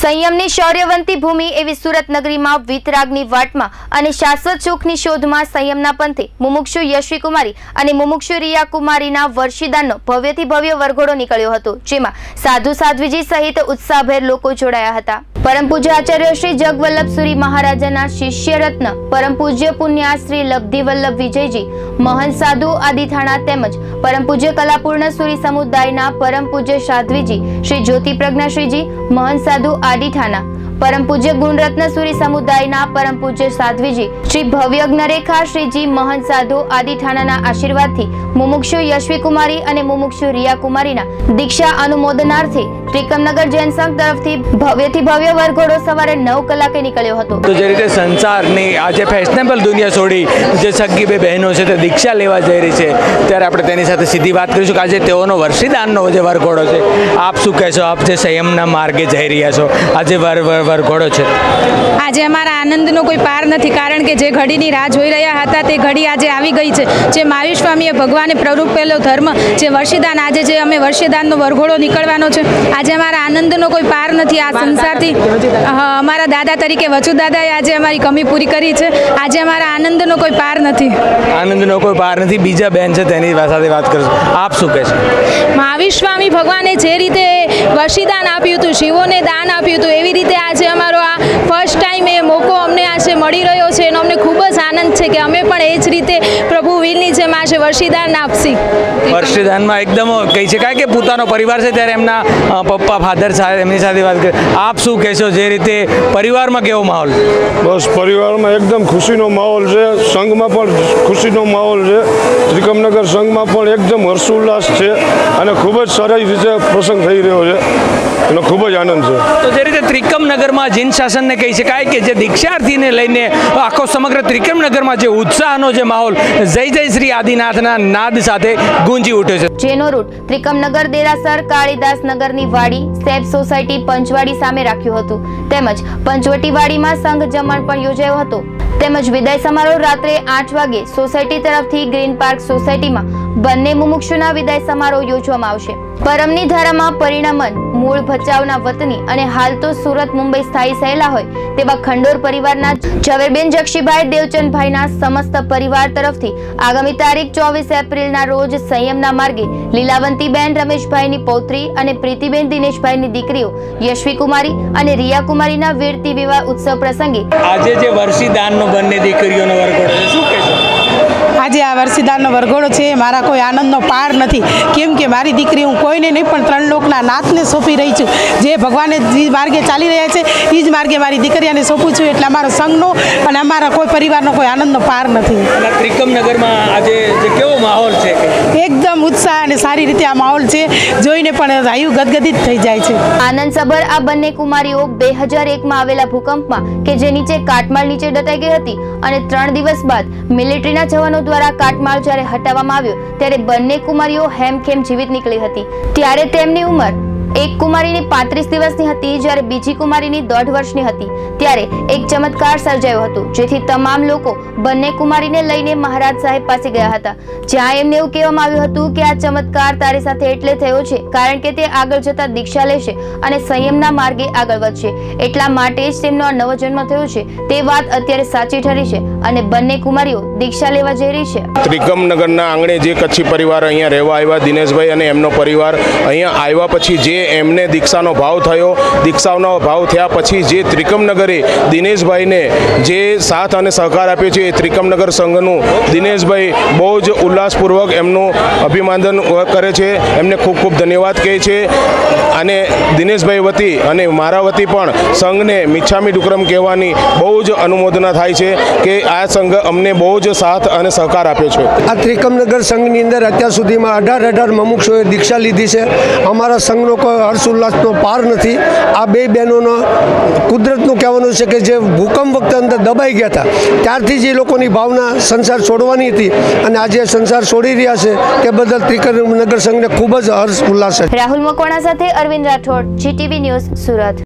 સંયમની શૌર્યવંતી ભૂમિ એવી સુરત નગરીમાં વિતરાગની વાટમાં અને શાશ્વત સુખની શોધમાં સંયમના પંથે મુમુક્ષુ યશ્વી કુમારી અને મુમુક્ષુ રિયા કુમારીના વર્ષીદાનનો ભવ્યથી ભવ્ય વરઘોડો નીકળ્યો હતો, જેમાં સાધુ સાધ્વીજી સહિત ઉત્સાહભેર લોકો જોડાયા હતા। परम पूज्य आचार्य श्री जगवल्लभ सूरी महाराजना शिष्य रत्न परम पूज्य पुण्या श्री लब्धि वल्लभ विजयजी महंत साधु आदिथाणा तेमज परम पूज्य कलापूर्ण सूरी समुदायना परम पूज्य साध्वीजी श्री ज्योति प्रज्ञा श्रीजी महंत साधु आदिथाणा परम पूज्य गुणरत्न सूरी समुदायना परम पूज्य साध्वीजी श्री भव्यज्ञरेखा श्रीजी महंत साधु आदिथाणाना आशीर्वादथी मुमुक्षु यश्वी कुमारी અને મુમુક્ષુ રિયા કુમારીના દીક્ષા અનુમોદનાર્થે ત્રિકમનગર જૈન સંઘ તરફથી ભવ્યથી ભવ્ય વરઘોડો સવારે 9 કલાકે નીકળ્યો હતો। તો જે રીતે સંસારની આજે ફેશનેબલ દુનિયા છોડી જે સગી બે બહેનો છે તે દીક્ષા લેવા જઈ રહી છે, ત્યારે આપણે તેની સાથે સીધી વાત કરીશું કે આજે તેઓનો વર્ષીદાનનો જે વરઘોડો છે, આપ શું કહેશો? આપ જે સંયમના માર્ગે જઈ રહ્યા છો, આજે વરઘોડો છે, આજે અમારા આનંદનો કોઈ પાર નથી, કારણ કે જે ઘડીની રાહ જોઈ રહ્યા હતા તે ઘડી આજે આવી ગઈ છે। જે મહાવીર સ્વામીએ ભગવાને પ્રરૂપેલો ધર્મ જે વર્ષીદાન, આજે જે અમે વર્ષીદાનનો વરઘોડો નીકળવાનો છે, આજે અમારા આનંદનો કોઈ પાર નથી। આ સંસારથી અમારા દાદા તરીકે વચુ દાદાએ આજે અમારી કમી પૂરી કરી છે। આજે અમારા આનંદનો કોઈ પાર નથી, આનંદનો કોઈ પાર નથી। બીજા બહેન છે તેની સાથે વાત કરશો, આપ શું કહેશો? મહાવીર સ્વામી ભગવાને જે રીતે વર્ષીદાન આપ્યું હતું, શિવોને દાન આપ્યું હતું, એવી રીતે આજે અમારો આ ફર્સ્ટ ટાઈમ એ મોકો અમને આજે મળી રહ્યો છે એનો અમને ખૂબ જ આનંદ છે કે અમે પણ એ જ રીતે પ્રભુ વીરની જેમ આજે વર્ષીદાન આપશી। વર્ષીદાનમાં એકદમ કહી શકાય કે પોતાનો પરિવાર છે, ત્યારે એમના પપ્પા ફાધર સાથે એમની સાથે વાત કરી, આપ શું કહેશો? જે રીતે પરિવારમાં કેવો માહોલ? બસ પરિવારમાં એકદમ ખુશીનો માહોલ છે, સંઘમાં પણ ખુશીનો માહોલ છે, ત્રિકમનગર સંઘમાં પણ એકદમ હર્ષોલ્લાસ છે અને ખૂબ જ સારી રીતે પ્રસંગ થઈ રહ્યો છે, એનો ખૂબ જ આનંદ છે। તો જે રીતે ત્રિકમનગરમાં જૈન શાસનને કહી શકાય કે જે દીક્ષાર્થીને લઈને આખો સમગ્ર ત્રિકમનગરમાં જે ઉત્સાહનો જે માહોલ જય જય શ્રી આદિનાથના નાદ સાથે ગુંજી ઉઠ્યો છે। જેનો રૂટ ત્રિકમનગર દેરાસર કાળીદાસ નગરની વાડી સેબ સોસાયટી પંચવાડી સામે રાખ્યું હતું, તેમજ પંચવટી વાડીમાં સંઘ જમણ પણ યોજાયો હતો, તેમજ વિદાય સમારોહ રાત્રે 8 વાગે સોસાયટી તરફથી ગ્રીન પાર્ક સોસાયટીમાં બંને મુમુક્ષુના વિદાય સમારોહ યોજવામાં આવશે। પરમની ધારામાં પરિણમન મૂળ ભચાઉના વતની અને હાલ તો સુરત મુંબઈ સ્થાયી થયેલા હોય તેવા ખંડોર પરિવારના ઝવેરબેન જક્ષીભાઈ દેવચંદભાઈના સમસ્ત પરિવાર તરફથી આગામી તારીખ 24 એપ્રિલના રોજ સંયમના માર્ગે લીલાવંતીબેન રમેશભાઈની પૌત્રી અને પ્રીતિબેન દિનેશભાઈની દીકરીઓ યશ્વી કુમારી અને રિયા કુમારીના વીરતી વિવાહ ઉત્સવ પ્રસંગે આજે જે વર્ષીદાનનો બંને દીકરીઓનો વરઘોડો છે, શું કહેશો? આજે આ વર્ષીદાનનો વરઘોડો છે, મારા કોઈ આનંદનો પાર નથી, કેમ કે મારી દીકરી હું કોઈને નહીં પણ ત્રણ લોકના નાથને સોંપી રહી છું। જે ભગવાને જે માર્ગે ચાલી રહ્યા છે એ જ માર્ગે મારી દીકરીઓને સોંપું છું, એટલે અમારો સંઘનો અને અમારા કોઈ પરિવારનો કોઈ આનંદનો પાર નથી। ત્રિકમનગરમાં આજે જે કેવો માહોલ છે? એકદમ ઉત્સાહ અને સારી રીતે આ માહોલ છે, જોઈને પણ આયુ ગદગદિત થઈ જાય છે। આનંદસભર આ બંને કુમારીઓ 2001માં આવેલા ભૂકંપમાં કે જે નીચે કાટમાળ નીચે દટાઈ ગઈ હતી અને 3 દિવસ બાદ મિલિટરીના જવાનો દ્વારા કાટમાળ જ્યારે હટાવવામાં આવ્યો ત્યારે બંને કુમારીઓ હેમખેમ જીવિત નીકળી હતી। ત્યારે તેમની ઉંમર એક કુમારીની 35 દિવસની હતી, જ્યારે બીજી કુમારીની 1.5 વર્ષની હતી। ત્યારે એક ચમત્કાર સર્જાયો હતો, જેથી તમામ લોકો બંને કુમારીને લઈને મહારાજ સાહેબ પાસે ગયા હતા, જ્યાં એમને એવું કહેવામાં આવ્યું હતું કે આ ચમત્કાર તારી સાથે એટલે થયો છે કારણ કે તે આગળ જતા દીક્ષા લેશે અને સંયમના માર્ગે આગળ વધશે, એટલા માટે જ તેમનો આ નવો જન્મ થયો છે। તે વાત અત્યારે સાચી ઠરી છે અને બંને કુમારીઓ દીક્ષા લેવા જઈ રહી છે। ત્રિકમનગરના આંગણે જે કચ્છી પરિવાર અહીંયા રહેવા આવ્યા, દિનેશભાઈ અને એમનો પરિવાર અહીંયા આવ્યા પછી જે એમને દીક્ષાનો ભાવ થયો, દીક્ષાનો ભાવ થયા પછી જે ત્રિકમનગરે દિનેશભાઈને જે સાથ અને સહકાર આપ્યો છે, એ ત્રિકમનગર સંઘનું દિનેશભાઈ બહુ જ ઉલ્લાસપૂર્વક એમનું અભિનંદન કરે છે, એમને ખૂબ ખૂબ ધન્યવાદ કહે છે। અને દિનેશભાઈ વતી અને મારા વતી પણ સંઘને મિચ્છામી ડુક્કરમ કહેવાની બહુ જ અનુમોદના થાય છે કે આ સંઘ અમને બહુ જ સાથ અને સહકાર આપ્યો છે। આ ત્રિકમનગર સંઘની અંદર અત્યાર સુધીમાં 18 મુમુક્ષુઓએ દીક્ષા લીધી છે। અમારા સંઘનો કોઈ હર્ષોલ્લાસનો પાર નથી। આ બે બહેનોનો કુદરતનું કહેવાનું છે કે જે ભૂકંપ વખતે અંદર દબાઈ ગયા હતા ત્યારથી જ એ લોકોની ભાવના સંસાર છોડવાની હતી અને આજે સંસાર છોડી રહ્યા છે, તે બદલ ત્રિકમનગર સંઘને ખૂબ જ હર્ષ ઉલ્લાસ છે। રાહુલ મકવાણા સાથે અરવિંદ રાઠોડ, GTV ન્યૂઝ, સુરત।